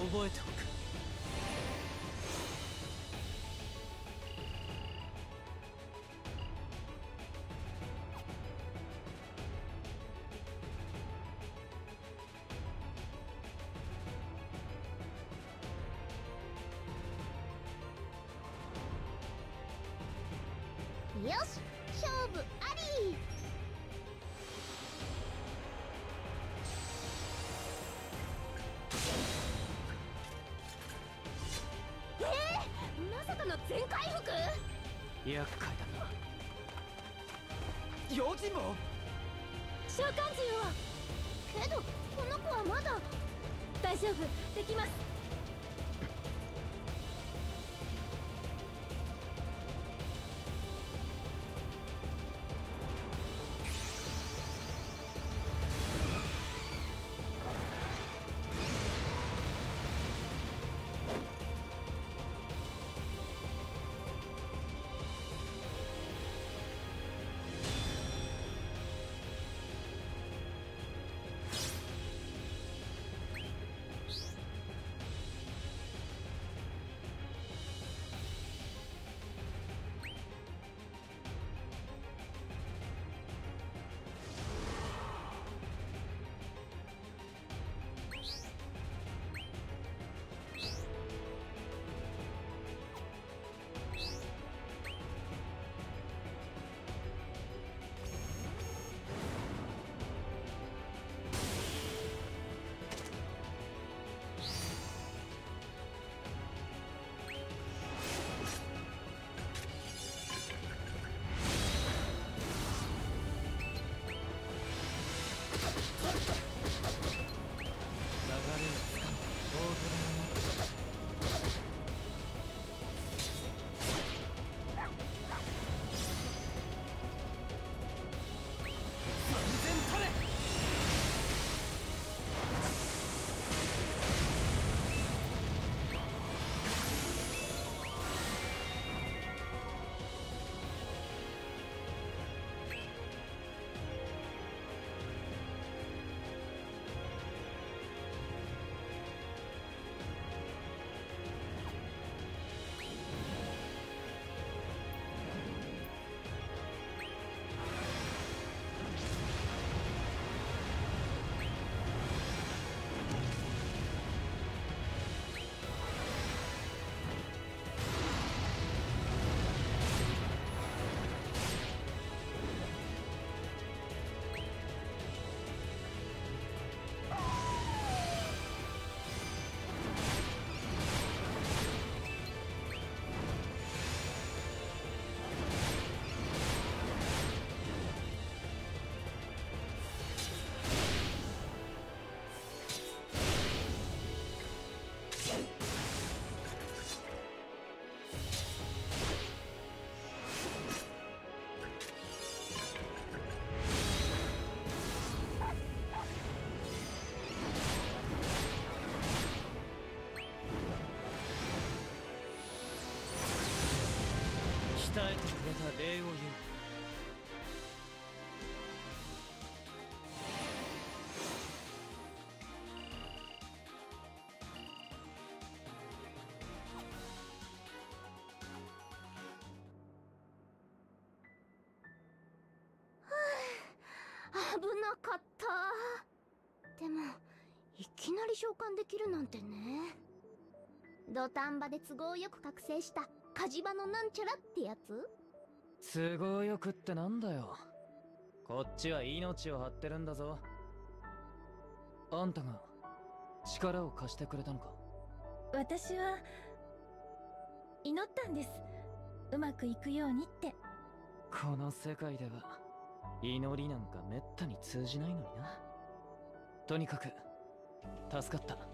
覚えておく。 よし、勝負あり。まさかの全回復。 厄介だな。用心棒。 召喚獣を。けどこの子はまだ。大丈夫、できます。 鍛えてくれた礼を言う。 危なかった。でもいきなり召喚できるなんてね。土壇場で都合よく覚醒した火事場のなんちゃらってやつ。 都合よくってなんだよ。こっちは命を張ってるんだぞ。あんたが力を貸してくれたのか。 私は祈ったんです。うまくいくようにって。 この世界では祈りなんかめったに通じないのにな。とにかく助かった。